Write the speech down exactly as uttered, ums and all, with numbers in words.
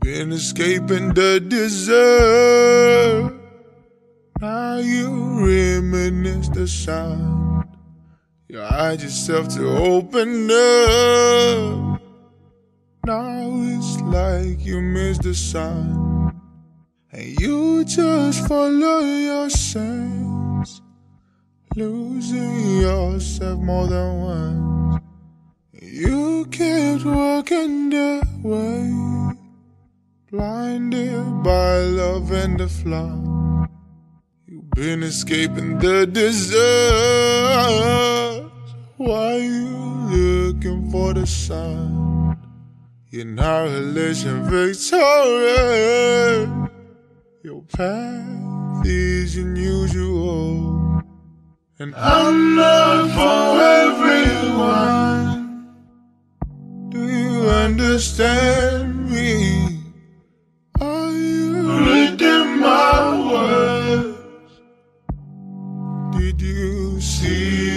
been escaping the desert. Now you reminisce the sound. You hide yourself to open up. Now it's like you miss the sun, and you just follow your sense, losing yourself more than once. You kept walking the way, blinded by love and the flaw. You've been escaping the desert. Why you looking for the sun? You're not relation victorious. Your path is unusual, and I'm not for everyone. Do you understand me? Are you reading my words? Did you see